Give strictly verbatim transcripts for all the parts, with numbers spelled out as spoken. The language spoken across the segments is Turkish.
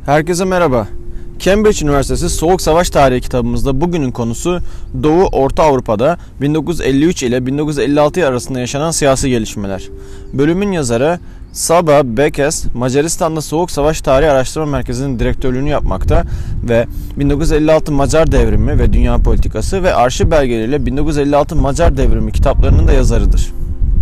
Herkese merhaba. Cambridge Üniversitesi Soğuk Savaş Tarihi kitabımızda bugünün konusu Doğu Orta Avrupa'da bin dokuz yüz elli üç ile bin dokuz yüz elli altı arasında yaşanan siyasi gelişmeler. Bölümün yazarı Saba Bekes, Macaristan'da Soğuk Savaş Tarihi Araştırma Merkezi'nin direktörlüğünü yapmakta ve bin dokuz yüz elli altı Macar Devrimi ve Dünya Politikası ve arşiv belgeleriyle bin dokuz yüz elli altı Macar Devrimi kitaplarının da yazarıdır.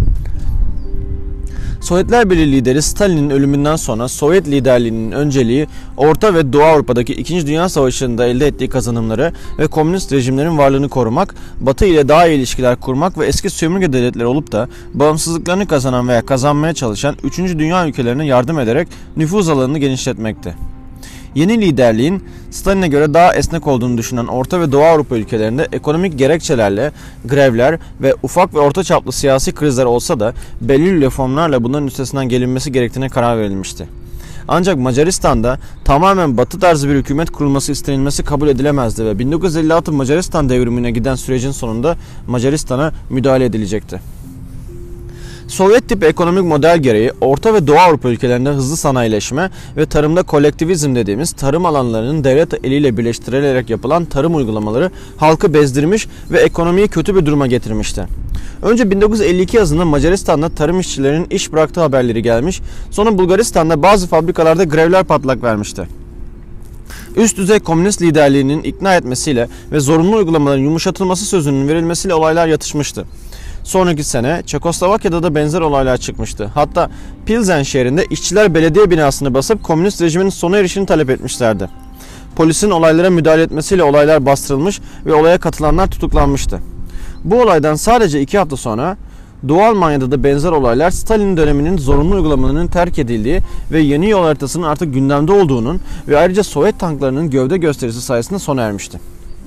Sovyetler Birliği lideri Stalin'in ölümünden sonra Sovyet liderliğinin önceliği Orta ve Doğu Avrupa'daki İkinci Dünya Savaşı'nda elde ettiği kazanımları ve komünist rejimlerin varlığını korumak, Batı ile daha iyi ilişkiler kurmak ve eski sömürge devletleri olup da bağımsızlıklarını kazanan veya kazanmaya çalışan Üçüncü Dünya ülkelerine yardım ederek nüfuz alanını genişletmekti. Yeni liderliğin Stalin'e göre daha esnek olduğunu düşünen Orta ve Doğu Avrupa ülkelerinde ekonomik gerekçelerle grevler ve ufak ve orta çaplı siyasi krizler olsa da belirli reformlarla bunların üstesinden gelinmesi gerektiğine karar verilmişti. Ancak Macaristan'da tamamen Batı tarzı bir hükümet kurulması istenilmesi kabul edilemezdi ve bin dokuz yüz elli altı Macaristan devrimine giden sürecin sonunda Macaristan'a müdahale edilecekti. Sovyet tipi ekonomik model gereği Orta ve Doğu Avrupa ülkelerinde hızlı sanayileşme ve tarımda kolektivizm dediğimiz tarım alanlarının devlet eliyle birleştirilerek yapılan tarım uygulamaları halkı bezdirmiş ve ekonomiyi kötü bir duruma getirmişti. Önce bin dokuz yüz elli iki yazında Macaristan'da tarım işçilerinin iş bıraktığı haberleri gelmiş, sonra Bulgaristan'da bazı fabrikalarda grevler patlak vermişti. Üst düzey komünist liderliğinin ikna etmesiyle ve zorunlu uygulamaların yumuşatılması sözünün verilmesiyle olaylar yatışmıştı. Sonraki sene Çekoslovakya'da da benzer olaylar çıkmıştı. Hatta Pilsen şehrinde işçiler belediye binasını basıp komünist rejimin sona erişini talep etmişlerdi. Polisin olaylara müdahale etmesiyle olaylar bastırılmış ve olaya katılanlar tutuklanmıştı. Bu olaydan sadece iki hafta sonra Doğu Almanya'da da benzer olaylar Stalin döneminin zorunlu uygulamalarının terk edildiği ve yeni yol haritasının artık gündemde olduğunun ve ayrıca Sovyet tanklarının gövde gösterisi sayesinde sona ermişti.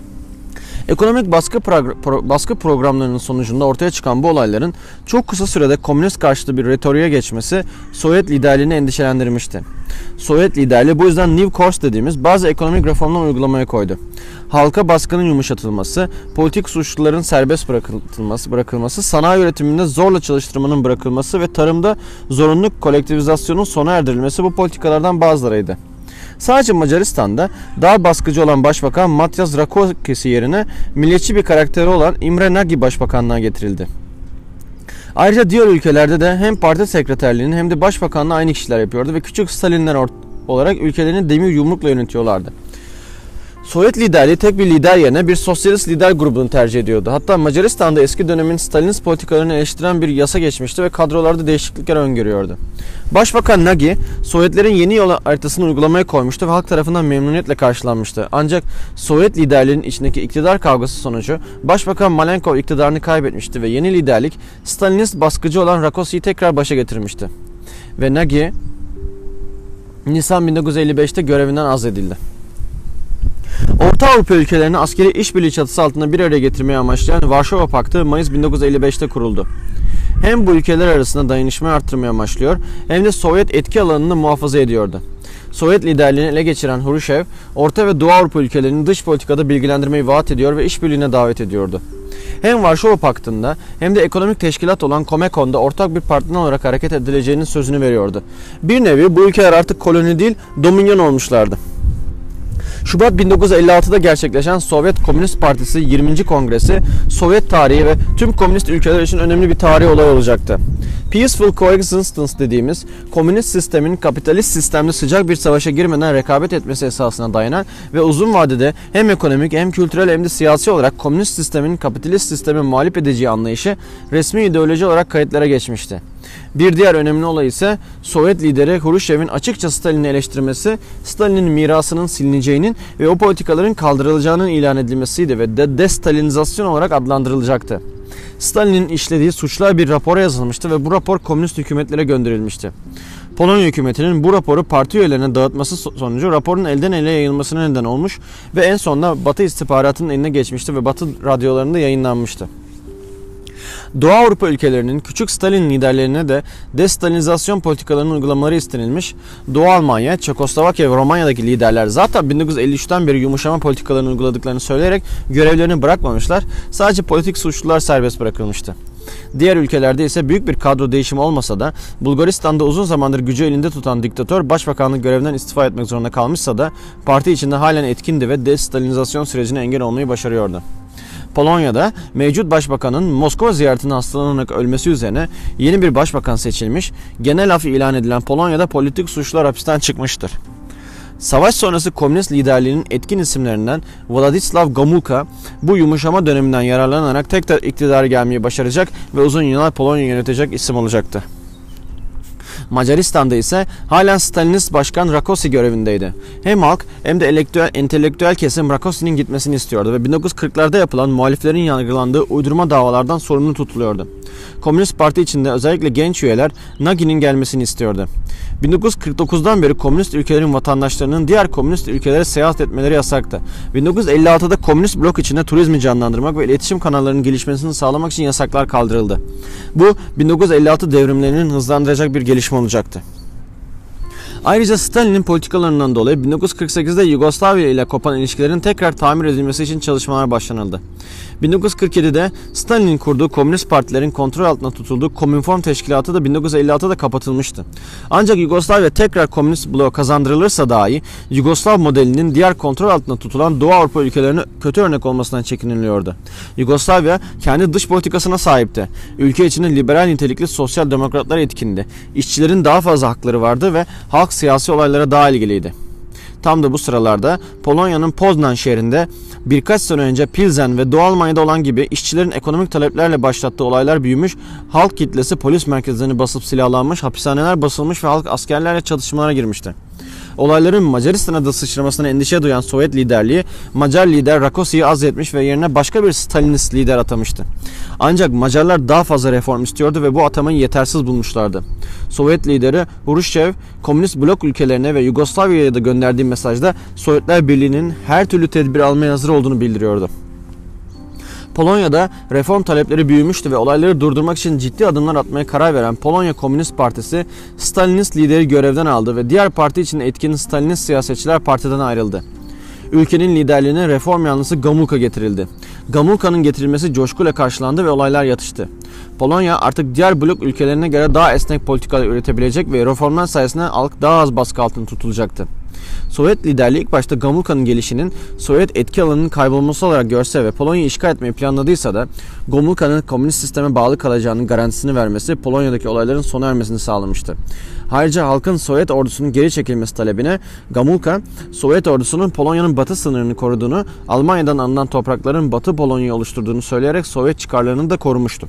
Ekonomik baskı, pro baskı programlarının sonucunda ortaya çıkan bu olayların çok kısa sürede komünist karşıtı bir retoriğe geçmesi Sovyet liderliğini endişelendirmişti. Sovyet liderliği bu yüzden New Course dediğimiz bazı ekonomik reformlar uygulamaya koydu. Halka baskının yumuşatılması, politik suçluların serbest bırakılması, bırakılması, sanayi üretiminde zorla çalıştırmanın bırakılması ve tarımda zorunlu kolektivizasyonun sona erdirilmesi bu politikalardan bazılarıydı. Sadece Macaristan'da daha baskıcı olan Başbakan Matyas Rákóczi yerine milliyetçi bir karakteri olan Imre Nagy başbakanlığa getirildi. Ayrıca diğer ülkelerde de hem parti sekreterliğini hem de başbakanlığı aynı kişiler yapıyordu ve küçük Stalinler olarak ülkelerini demir yumrukla yönetiyorlardı. Sovyet liderliği tek bir lider yerine bir sosyalist lider grubunu tercih ediyordu. Hatta Macaristan'da eski dönemin Stalinist politikalarını eleştiren bir yasa geçmişti ve kadrolarda değişiklikler öngörüyordu. Başbakan Nagy, Sovyetlerin yeni yol haritasını uygulamaya koymuştu ve halk tarafından memnuniyetle karşılanmıştı. Ancak Sovyet liderliğinin içindeki iktidar kavgası sonucu Başbakan Malenkov iktidarını kaybetmişti ve yeni liderlik Stalinist baskıcı olan Rákóczi'yi tekrar başa getirmişti. Ve Nagy, Nisan bin dokuz yüz elli beşte görevinden azledildi. Orta Avrupa ülkelerini askeri işbirliği çatısı altında bir araya getirmeye amaçlayan Varşova Paktı Mayıs bin dokuz yüz elli beşte kuruldu. Hem bu ülkeler arasında dayanışmayı arttırmaya amaçlıyor hem de Sovyet etki alanını muhafaza ediyordu. Sovyet liderliğini ele geçiren Hruşev, Orta ve Doğu Avrupa ülkelerini dış politikada bilgilendirmeyi vaat ediyor ve işbirliğine davet ediyordu. Hem Varşova Paktı'nda hem de ekonomik teşkilat olan Comecon'da ortak bir partner olarak hareket edileceğinin sözünü veriyordu. Bir nevi bu ülkeler artık koloni değil, dominyon olmuşlardı. Şubat bin dokuz yüz elli altıda gerçekleşen Sovyet Komünist Partisi yirminci Kongresi, Sovyet tarihi ve tüm komünist ülkeler için önemli bir tarihi olay olacaktı. Peaceful Coexistence dediğimiz komünist sistemin kapitalist sistemde sıcak bir savaşa girmeden rekabet etmesi esasına dayanan ve uzun vadede hem ekonomik hem kültürel hem de siyasi olarak komünist sistemin kapitalist sistemi mağlup edeceği anlayışı resmi ideoloji olarak kayıtlara geçmişti. Bir diğer önemli olay ise Sovyet lideri Hruşev'in açıkça Stalin'i eleştirmesi, Stalin'in mirasının silineceğinin ve o politikaların kaldırılacağının ilan edilmesiydi ve de destalinizasyon olarak adlandırılacaktı. Stalin'in işlediği suçlar bir rapora yazılmıştı ve bu rapor komünist hükümetlere gönderilmişti. Polonya hükümetinin bu raporu parti üyelerine dağıtması sonucu raporun elden ele yayılmasına neden olmuş ve en sonunda Batı istihbaratının eline geçmişti ve Batı radyolarında yayınlanmıştı. Doğu Avrupa ülkelerinin küçük Stalin liderlerine de destalinizasyon politikalarının uygulamaları istenilmiş. Doğu Almanya, Çekoslovakya ve Romanya'daki liderler zaten bin dokuz yüz elli üçten beri yumuşama politikalarını uyguladıklarını söyleyerek görevlerini bırakmamışlar. Sadece politik suçlular serbest bırakılmıştı. Diğer ülkelerde ise büyük bir kadro değişimi olmasa da Bulgaristan'da uzun zamandır gücü elinde tutan diktatör başbakanlık görevinden istifa etmek zorunda kalmışsa da parti içinde halen etkindi ve destalinizasyon sürecine engel olmayı başarıyordu. Polonya'da mevcut başbakanın Moskova ziyaretine hastalanarak ölmesi üzerine yeni bir başbakan seçilmiş, genel af ilan edilen Polonya'da politik suçlular hapisten çıkmıştır. Savaş sonrası komünist liderliğinin etkin isimlerinden Władysław Gomułka bu yumuşama döneminden yararlanarak tekrar iktidara gelmeyi başaracak ve uzun yıllar Polonya yönetecek isim olacaktı. Macaristan'da ise halen Stalinist Başkan Rákosi görevindeydi. Hem halk hem de entelektüel, entelektüel kesim Rákosi'nin gitmesini istiyordu ve bin dokuz yüz kırklarda yapılan muhaliflerin yargılandığı uydurma davalardan sorumlu tutuluyordu. Komünist Parti içinde özellikle genç üyeler Nagy'nin gelmesini istiyordu. bin dokuz yüz kırk dokuzdan beri komünist ülkelerin vatandaşlarının diğer komünist ülkelere seyahat etmeleri yasaktı. bin dokuz yüz elli altıda komünist blok içinde turizmi canlandırmak ve iletişim kanallarının gelişmesini sağlamak için yasaklar kaldırıldı. Bu bin dokuz yüz elli altı devrimlerinin hızlandıracak bir gelişme olacaktı. Ayrıca Stalin'in politikalarından dolayı bin dokuz yüz kırk sekizde Yugoslavya ile kopan ilişkilerin tekrar tamir edilmesi için çalışmalar başlanıldı. bin dokuz yüz kırk yedide Stalin'in kurduğu komünist partilerin kontrol altında tutulduğu Komünform Teşkilatı da bin dokuz yüz elli altıda kapatılmıştı. Ancak Yugoslavya tekrar komünist bloğa kazandırılırsa dahi Yugoslav modelinin diğer kontrol altında tutulan Doğu Avrupa ülkelerine kötü örnek olmasından çekiniliyordu. Yugoslavya kendi dış politikasına sahipti. Ülke içinde liberal nitelikli sosyal demokratlar etkindi. İşçilerin daha fazla hakları vardı ve halk siyasi olaylara daha ilgiliydi. Tam da bu sıralarda Polonya'nın Poznan şehrinde birkaç sene önce Pilsen ve Doğu Almanya'da olan gibi işçilerin ekonomik taleplerle başlattığı olaylar büyümüş, halk kitlesi polis merkezlerini basıp silahlanmış, hapishaneler basılmış ve halk askerlerle çatışmalara girmişti. Olayların Macaristan'a da sıçramasına endişe duyan Sovyet liderliği Macar lider Rákosi'yi azletmiş ve yerine başka bir Stalinist lider atamıştı. Ancak Macarlar daha fazla reform istiyordu ve bu atamayı yetersiz bulmuşlardı. Sovyet lideri Hruşçev, komünist blok ülkelerine ve Yugoslavya'ya da gönderdiği mesajda Sovyetler Birliği'nin her türlü tedbir almaya hazır olduğunu bildiriyordu. Polonya'da reform talepleri büyümüştü ve olayları durdurmak için ciddi adımlar atmaya karar veren Polonya Komünist Partisi Stalinist lideri görevden aldı ve diğer parti içinde etkin Stalinist siyasetçiler partiden ayrıldı. Ülkenin liderliğine reform yanlısı Gomułka getirildi. Gomułka'nın getirilmesi coşkuyla karşılandı ve olaylar yatıştı. Polonya artık diğer blok ülkelerine göre daha esnek politikalar üretebilecek ve reformlar sayesinde halk daha az baskı altında tutulacaktı. Sovyet liderliği ilk başta Gomułka'nın gelişinin Sovyet etki alanının kaybolması olarak görse ve Polonya'yı işgal etmeyi planladıysa da Gomułka'nın komünist sisteme bağlı kalacağının garantisini vermesi Polonya'daki olayların sona ermesini sağlamıştı. Ayrıca halkın Sovyet ordusunun geri çekilmesi talebine Gomułka, Sovyet ordusunun Polonya'nın batı sınırını koruduğunu, Almanya'dan alınan toprakların Batı Polonya'yı oluşturduğunu söyleyerek Sovyet çıkarlarını da korumuştu.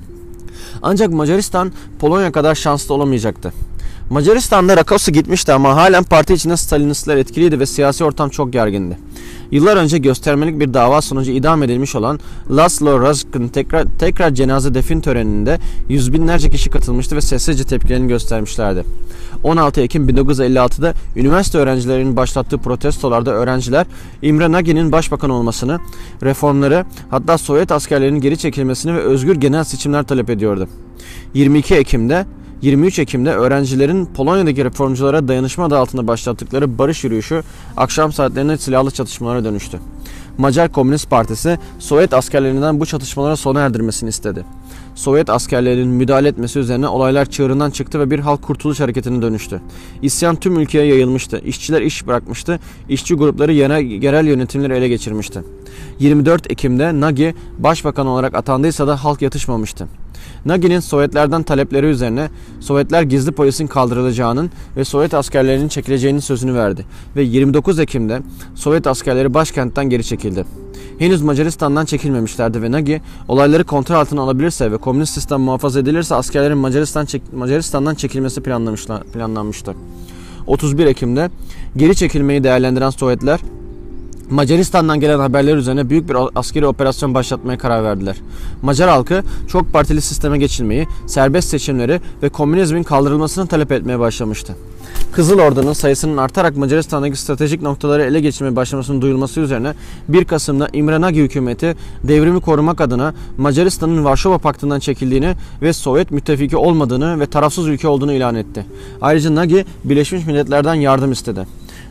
Ancak Macaristan Polonya kadar şanslı olamayacaktı. Macaristan'da Rákosi gitmişti ama halen parti içinde Stalinistler etkiliydi ve siyasi ortam çok gergindi. Yıllar önce göstermelik bir dava sonucu idam edilmiş olan Laszlo Razk'ın tekrar, tekrar cenaze defin töreninde yüz binlerce kişi katılmıştı ve sessizce tepkilerini göstermişlerdi. on altı Ekim bin dokuz yüz elli altıda üniversite öğrencilerinin başlattığı protestolarda öğrenciler İmre Nagy'nin başbakan olmasını, reformları, hatta Sovyet askerlerinin geri çekilmesini ve özgür genel seçimler talep ediyordu. yirmi iki Ekim'de yirmi üç Ekim'de öğrencilerin Polonya'daki reformculara dayanışma adı altında başlattıkları barış yürüyüşü akşam saatlerinde silahlı çatışmalara dönüştü. Macar Komünist Partisi Sovyet askerlerinden bu çatışmalara sona erdirmesini istedi. Sovyet askerlerinin müdahale etmesi üzerine olaylar çığırından çıktı ve bir halk kurtuluş hareketine dönüştü. İsyan tüm ülkeye yayılmıştı. İşçiler iş bırakmıştı. İşçi grupları yerel, yerel yönetimleri ele geçirmişti. yirmi dört Ekim'de Nagy başbakan olarak atandıysa da halk yatışmamıştı. Nagy'nin Sovyetlerden talepleri üzerine Sovyetler gizli polisin kaldırılacağının ve Sovyet askerlerinin çekileceğinin sözünü verdi ve yirmi dokuz Ekim'de Sovyet askerleri başkentten geri çekildi. Henüz Macaristan'dan çekilmemişlerdi ve Nagy olayları kontrol altına alabilirse ve komünist sistem muhafaza edilirse askerlerin Macaristan çek Macaristan'dan çekilmesi planlanmıştı. otuz bir Ekim'de geri çekilmeyi değerlendiren Sovyetler Macaristan'dan gelen haberler üzerine büyük bir askeri operasyon başlatmaya karar verdiler. Macar halkı çok partili sisteme geçilmeyi, serbest seçimleri ve komünizmin kaldırılmasını talep etmeye başlamıştı. Kızıl Ordu'nun sayısının artarak Macaristan'daki stratejik noktaları ele geçirmeye başlamasının duyulması üzerine bir Kasım'da İmre Nagy hükümeti devrimi korumak adına Macaristan'ın Varşova Paktı'ndan çekildiğini ve Sovyet müttefiki olmadığını ve tarafsız ülke olduğunu ilan etti. Ayrıca Nagy Birleşmiş Milletler'den yardım istedi.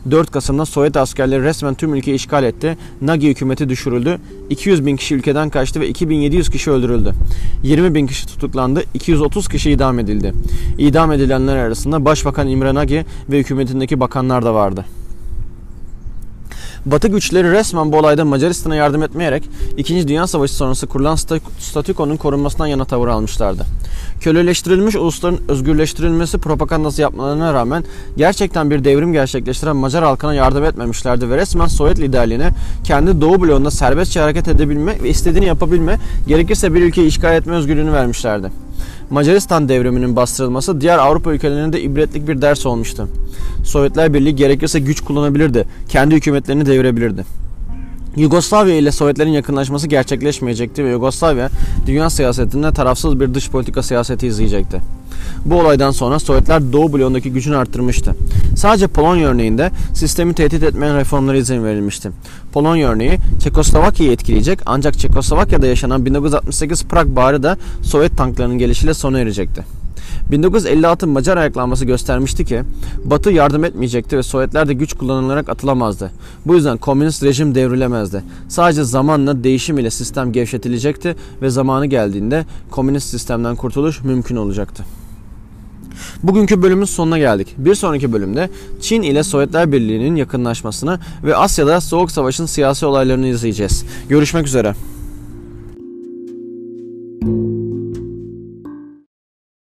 dört Kasım'da Sovyet askerleri resmen tüm ülkeyi işgal etti. Nagy hükümeti düşürüldü. iki yüz bin kişi ülkeden kaçtı ve iki bin yedi yüz kişi öldürüldü. yirmi bin kişi tutuklandı. iki yüz otuz kişi idam edildi. İdam edilenler arasında Başbakan İmre Nagy ve hükümetindeki bakanlar da vardı. Batı güçleri resmen bu olayda Macaristan'a yardım etmeyerek İkinci Dünya Savaşı sonrası kurulan statükonun korunmasından yana tavır almışlardı. Köleleştirilmiş ulusların özgürleştirilmesi propagandası yapmalarına rağmen gerçekten bir devrim gerçekleştiren Macar halkına yardım etmemişlerdi ve resmen Sovyet liderliğine kendi Doğu bloğunda serbestçe hareket edebilme ve istediğini yapabilme, gerekirse bir ülkeyi işgal etme özgürlüğünü vermişlerdi. Macaristan devriminin bastırılması diğer Avrupa ülkelerine de ibretlik bir ders olmuştu. Sovyetler Birliği gerekirse güç kullanabilirdi, kendi hükümetlerini devirebilirdi. Yugoslavya ile Sovyetlerin yakınlaşması gerçekleşmeyecekti ve Yugoslavya dünya siyasetinde tarafsız bir dış politika siyaseti izleyecekti. Bu olaydan sonra Sovyetler Doğu bloğundaki gücünü arttırmıştı. Sadece Polonya örneğinde sistemi tehdit etmeyen reformlara izin verilmişti. Polonya örneği Çekoslovakya'yı etkileyecek, ancak Çekoslovakya'da yaşanan bin dokuz yüz altmış sekiz Prag Baharı da Sovyet tanklarının gelişiyle sona erecekti. bin dokuz yüz elli altı Macar ayaklanması göstermişti ki Batı yardım etmeyecekti ve Sovyetler de güç kullanılarak atılamazdı. Bu yüzden komünist rejim devrilemezdi. Sadece zamanla değişim ile sistem gevşetilecekti ve zamanı geldiğinde komünist sistemden kurtuluş mümkün olacaktı. Bugünkü bölümün sonuna geldik. Bir sonraki bölümde Çin ile Sovyetler Birliği'nin yakınlaşmasını ve Asya'da Soğuk Savaş'ın siyasi olaylarını izleyeceğiz. Görüşmek üzere.